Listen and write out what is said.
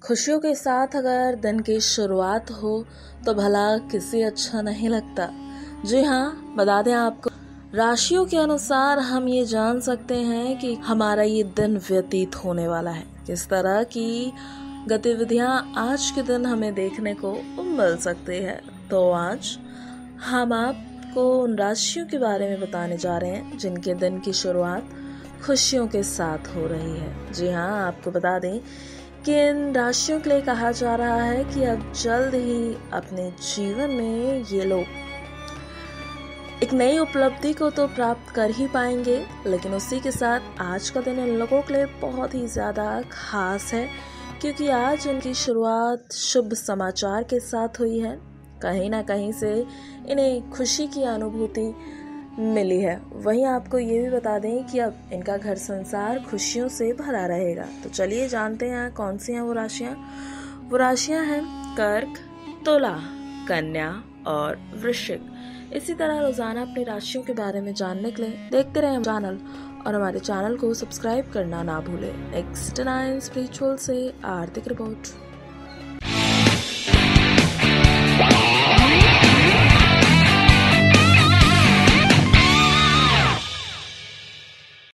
खुशियों के साथ अगर दिन की शुरुआत हो तो भला किसे अच्छा नहीं लगता। जी हाँ, बता दें आपको, राशियों के अनुसार हम ये जान सकते हैं कि हमारा ये दिन व्यतीत होने वाला है। किस तरह की गतिविधियां आज के दिन हमें देखने को मिल सकती है। तो आज हम आपको उन राशियों के बारे में बताने जा रहे हैं जिनके दिन की शुरुआत खुशियों के साथ हो रही है। जी हाँ, आपको बता दें कि इन राशियों के लिए कहा जा रहा है कि अब जल्द ही अपने जीवन में ये लोग एक नई उपलब्धि को तो प्राप्त कर ही पाएंगे, लेकिन उसी के साथ आज का दिन इन लोगों के लिए बहुत ही ज़्यादा खास है, क्योंकि आज इनकी शुरुआत शुभ समाचार के साथ हुई है। कहीं ना कहीं से इन्हें खुशी की अनुभूति मिली है। वहीं आपको ये भी बता दें कि अब इनका घर संसार खुशियों से भरा रहेगा। तो चलिए जानते हैं कौन सी हैं वो राशियाँ। वो राशियाँ हैं कर्क, तुला, कन्या और वृश्चिक। इसी तरह रोजाना अपनी राशियों के बारे में जानने के लिए देखते रहें चैनल और हमारे चैनल को सब्सक्राइब करना ना भूलें। नेक्स्ट 9 स्पिरिचुअल से आर्थिक रिपोर्ट।